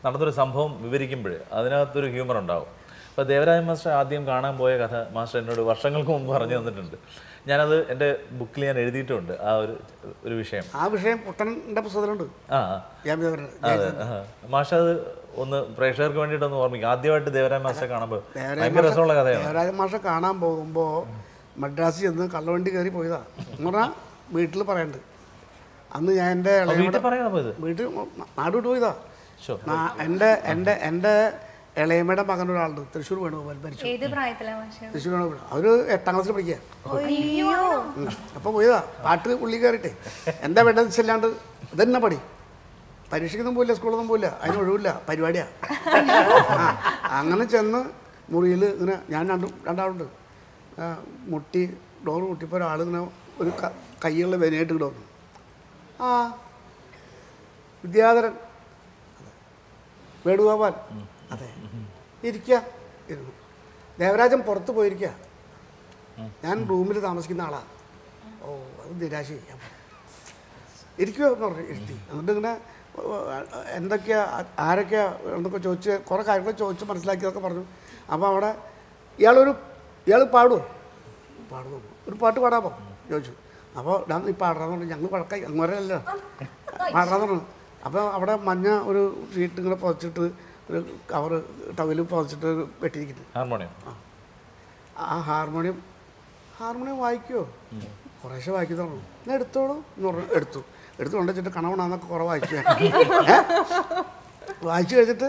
നടന്നൊരു സംഭവം വിവരിക്കുമ്പോൾ അതിനകത്തൊരു ഹ്യൂമർ ഉണ്ടാവും. അപ്പോൾ ദേവരാജ മാസ്റ്റർ ആദ്യം കാണാൻ പോയ കഥ മാസ്റ്റർ എന്നോട് വർഷങ്ങൾക്ക് മുമ്പ് പറഞ്ഞു തന്നിട്ടുണ്ട്. ഞാനത് എൻ്റെ ബുക്കിൽ ഞാൻ എഴുതിയിട്ടുണ്ട് ആ ഒരു വിഷയം. ആ വിഷയം കുട്ടൻ്റെ പുസ്തകത്തിലുണ്ട്. അതെ, മാസ്റ്റർ അത് ഒന്ന് പ്രേക്ഷകർക്ക് വേണ്ടിയിട്ടൊന്ന് ഓർമ്മിക്കും. ആദ്യമായിട്ട് ദേവരാജ മാസ്റ്റർ കാണുമ്പോൾ ഭയങ്കര രസമുള്ള കഥയാണ്. ദേവരാജ മാസ്റ്റർ കാണാൻ പോകുമ്പോൾ മദ്രാസിൽ ചെന്ന് കള്ളവണ്ടി കയറി പോയതാ എന്ന് പറഞ്ഞാൽ വീട്ടിൽ പറയണ്ട്. അന്ന് ഞാൻ എൻ്റെ വീട്ടിൽ നാട് വിട്ട് പോയതാ. എൻ്റെ ഇളയമ്മയുടെ മകൻ ഒരാളുണ്ട്, തൃശ്ശൂർ വേണുഗോപാൽ, മരിച്ചു. തൃശ്ശൂർ വേണുഗോപാൽ, അവർ 8ാം ക്ലാസ്സിൽ പഠിക്കുക. അപ്പോൾ പോയതാ പാട്ട് ഉള്ളി കയറിയിട്ടേ. എന്താ വേണ്ടതെന്ന് വെച്ചല്ലാണ്ട് ഇതന്നെ പടി. പരീക്ഷയ്ക്കൊന്നും പോയില്ല, സ്കൂളൊന്നും പോയില്ല, അതിന് ഒഴിവില്ല, പരിപാടിയാണ്. അങ്ങനെ ചെന്ന് മുറിയിൽ ഇങ്ങനെ ഞാൻ രണ്ടാളുണ്ട്. മുട്ടി ഡോറ് മുട്ടിയപ്പോൾ ഒരാളിങ്ങനെ ഒരു കൈയുള്ള വിനയായിട്ട് ഇവിടെ വന്നു. ആ വിദ്യാധരൻ, വേണുഗോപാൽ, അതെ, ഇരിക്കുക. ഇരുന്നു. ദേവരാജൻ പുറത്ത് പോയിരിക്കുക. ഞാൻ റൂമിൽ താമസിക്കുന്ന ആളാണ്. ഓ അത് നിരാശയായി. ഇരിക്കുമോ എന്ന് പറഞ്ഞു ഇരുത്തി. എന്നിട്ട് ഇങ്ങനെ എന്തൊക്കെയാ ആരൊക്കെയാ എന്നൊക്കെ ചോദിച്ച് കുറേ കാര്യങ്ങൾ ചോദിച്ച് മനസ്സിലാക്കിയതൊക്കെ പറഞ്ഞു. അപ്പോൾ അവിടെ ഇയാൾ പാടുമോ? പാടുന്നു. ഒരു പാട്ട് പാടാമോ ചോദിച്ചു. അപ്പോൾ നീ പാടാന്ന് പറഞ്ഞു. ഞങ്ങൾ പഴക്കായി അങ്ങോരല്ലോ പാടാന്ന് പറഞ്ഞു. അപ്പോൾ അവിടെ മഞ്ഞ ഒരു ഷീറ്റ് ഇങ്ങനെ പുതച്ചിട്ട് ഒരു കവറ് ടവല് പുതച്ചിട്ട് വെട്ടിയിരിക്കുന്നത് ഹാർമോണിയം. ആ ഹാർമോണിയം വായിക്കുമോ? കുറേശ്ശെ വായിക്കും പറഞ്ഞു. ഞാൻ എടുത്തോളൂ എന്ന് പറഞ്ഞു. എടുത്തു കൊണ്ടുവച്ചിട്ട് കണവണാന്നൊക്കെ കുറേ വായിച്ചു. വായിച്ചു കഴിഞ്ഞിട്ട്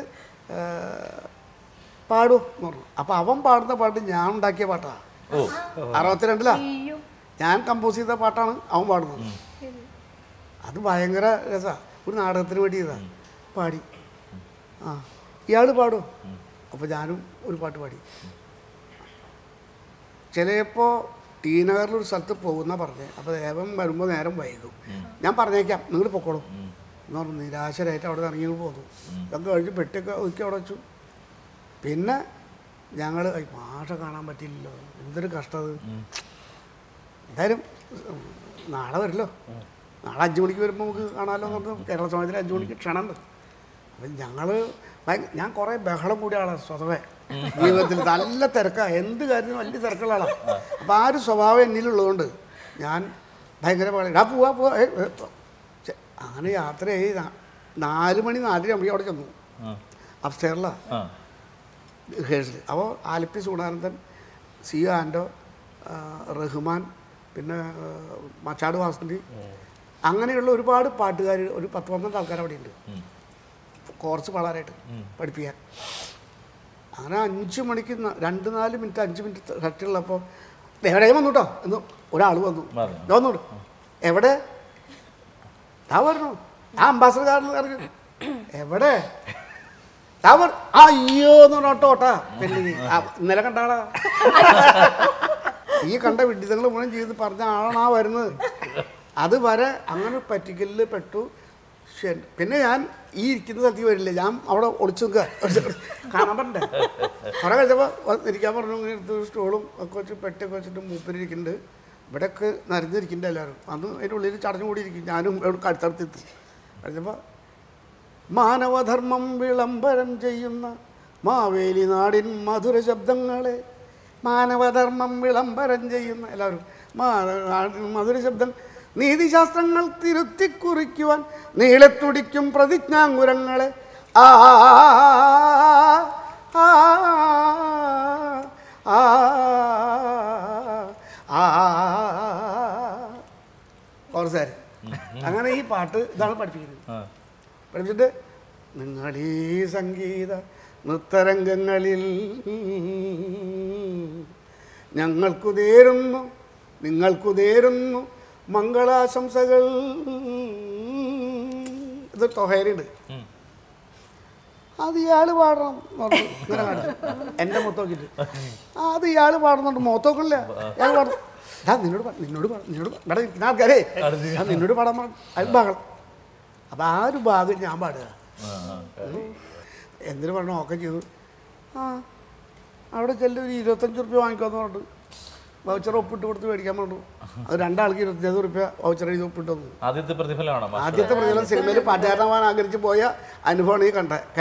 പാടൂ എന്ന് പറഞ്ഞു. അപ്പോൾ അവൻ പാടുന്ന പാട്ട് ഞാൻ ഉണ്ടാക്കിയ പാട്ടാണ്. 62 ഞാൻ കമ്പോസ് ചെയ്ത പാട്ടാണ് അവൻ പാടുന്നത്. അത് ഭയങ്കര രസമാണ്. ഒരു നാടകത്തിന് വേണ്ടി ചെയ്താ പാടി. ആ ഇയാൾ പാടും. അപ്പോൾ ഞാനും ഒരു പാട്ട് പാടി. ചിലപ്പോൾ ടി നഗറിലൊരു സ്ഥലത്ത് പോകുന്ന പറഞ്ഞേ. അപ്പോൾ ദേവൻ വരുമ്പോൾ നേരം വൈകും. ഞാൻ പറഞ്ഞേക്കാം, നിങ്ങൾ പൊക്കോളും എന്ന് പറഞ്ഞു. നിരാശരായിട്ട് അവിടെ ഇറങ്ങി പോന്നു. ഇതൊക്കെ കഴിഞ്ഞ് പെട്ടിയൊക്കെ ഒതുക്കി അവിടെ വെച്ചു. പിന്നെ ഞങ്ങൾ മാഷ കാണാൻ പറ്റില്ലല്ലോ, എന്തൊരു കഷ്ടത്. എന്തായാലും നാളെ വരില്ലോ, നാളെ 5 മണിക്ക് വരുമ്പോൾ നമുക്ക് കാണാമല്ലോ എന്ന് പറഞ്ഞു. കേരള സമാജത്തിൽ 5 മണിക്ക് ക്ഷണമുണ്ട്. അപ്പം ഞാൻ കുറേ ബഹളം കൂടിയ ആളാണ് സ്വതവേ. ജീവിതത്തിൽ നല്ല തിരക്കാണ്, എന്ത് കാര്യത്തിനും വലിയ തിരക്കുള്ള ആളാണ്. അപ്പം ആ ഒരു സ്വഭാവം എന്നിലുള്ളതുകൊണ്ട് ഞാൻ ഭയങ്കര പോവാ അങ്ങനെ യാത്രയായി 4 മണി 4:30 ആകുമ്പോഴേക്കും അവിടെ ചെന്നു. അപ്സ്റ്റെയറിലാണ് റിഹേഴ്സൽ. അപ്പോൾ ആലപ്പി സൂടാനന്ദൻ, സി ആൻഡോ, റഹ്മാൻ, പിന്നെ മച്ചാട് വാസന്തി, അങ്ങനെയുള്ള ഒരുപാട് പാട്ടുകാർ, ഒരു 10-12 ആൾക്കാർ അവിടെ ഉണ്ട് കോർസ് പാടാനായിട്ട് പഠിപ്പിക്കാൻ. അങ്ങനെ 5 മണിക്ക് 2-4 മിനിറ്റ് 5 മിനിറ്റ് സെറ്റുള്ളപ്പോൾ എവിടെയും വന്നു കേട്ടോ എന്ന് ഒരാൾ വന്നു. എവിടെ താ പറഞ്ഞു. ആ അംബാസഡർ കാറിൽ എവിടെ അയ്യോ എന്ന് പറഞ്ഞോട്ടോട്ടാ. പിന്നെ ഇന്നലെ കണ്ടാളാ, ഈ കണ്ട വിഡിതങ്ങൾ മുഴുവൻ ചെയ്ത് പറഞ്ഞ ആളാണ് ആ വരുന്നത്. അത് വരെ അങ്ങനെ പറ്റിക്കലിൽ പെട്ടു. പിന്നെ ഞാൻ ഈ ഇരിക്കുന്ന സ്ഥലത്ത് വരില്ല, ഞാൻ അവിടെ ഒളിച്ചു നിൽക്കുക, കാണാൻ പറ്റണ്ടേ. കുറെ കഴിച്ചപ്പോൾ ഇരിക്കാൻ പറഞ്ഞു. ഇങ്ങനെ എടുത്ത് സ്റ്റോളും ഒക്കെ വെച്ച് പെട്ടിയൊക്കെ വെച്ചിട്ട് മൂപ്പരിയ്ക്കുന്നുണ്ട്. ഇവിടെയൊക്കെ നരഞ്ഞിരിക്കുന്നുണ്ട് എല്ലാവരും. അന്ന് അതിൻ്റെ ഉള്ളിൽ ചടഞ്ഞു കൂടി ഇരിക്കും. ഞാനും ഇവിടെ കഴുത്തടുത്തെത്തി. കഴിഞ്ഞപ്പോൾ മാനവധർമ്മം വിളംബരം ചെയ്യുന്ന മാവേലി നാടിൻ മധുര ശബ്ദങ്ങളെ, മാനവധർമ്മം വിളംബരം ചെയ്യുന്ന എല്ലാവരും മധുര ശബ്ദം, നീതിശാസ്ത്രങ്ങൾ തിരുത്തിക്കുറിക്കുവാൻ നീളത്തുടിക്കും പ്രതിജ്ഞാങ്കുരങ്ങളെ, ആ ഓർസാര്. അങ്ങനെ ഈ പാട്ട് ഇതാണ് പഠിപ്പിക്കുന്നത്. പഠിപ്പിച്ചിട്ട് നിങ്ങളീ സംഗീത നൃത്തരംഗങ്ങളിൽ നിങ്ങൾക്കു നേരുന്നു മംഗളാശംസകൾ. ഇത് തൊഹേരുണ്ട്. അത് ഇയാൾ പാടണം എന്ന് പറഞ്ഞു. ഇങ്ങനെ കാണിച്ചു എൻ്റെ മുഖത്ത് നോക്കിയിട്ട്. അത് ഇയാൾ പാടുന്നുണ്ട്, മുഖത്ത് നോക്കണില്ല. ഇയാൾ പാടും. നിന്നോട് ആൾക്കാരെ നിന്നോട് പാടാൻ പാടും. അത് ബഹളം. അപ്പം ആ ഒരു ഭാഗം ഞാൻ പാടുക. എന്തിനു പറഞ്ഞു ഒക്കെ ചെയ്തു. അവിടെ ചെല്ലു ഒരു 25 റുപ്യ വാങ്ങിക്കാമെന്ന് പറഞ്ഞു. വൗച്ചർ ഒപ്പിട്ട് കൊടുത്ത് മേടിക്കാൻ പറഞ്ഞു. അത് 2 ആൾക്ക് 25 റുപ്യ വൗച്ചർ എഴുതി ഒപ്പിട്ട് വന്നു. ആദ്യത്തെ പ്രതിഫലം സിനിമയിൽ പാട്ടുകാരനാവാൻ ആഗ്രഹിച്ച് പോയ അനുഭവമാണ് ഈ കണ്ടത്.